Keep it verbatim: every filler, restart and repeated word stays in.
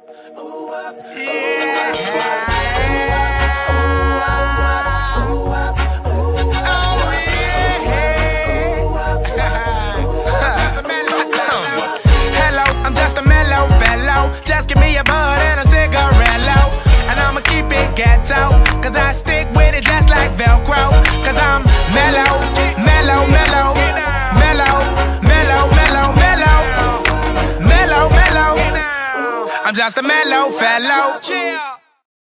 Hello, I'm just a mellow fellow. Just give me a bud and a cigarello, and I'ma keep it ghetto, cause I stick with it just like Velcro. Cause I'm mellow, mellow, mellow, mellow, mellow, mellow, mellow, mellow, mellow. I'm just a mellow fellow.